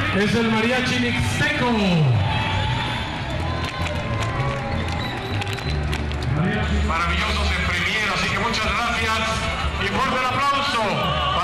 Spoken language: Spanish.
es el Mariachi Mixteco. Maravillosos en Premier, así que muchas gracias y fuerte el aplauso.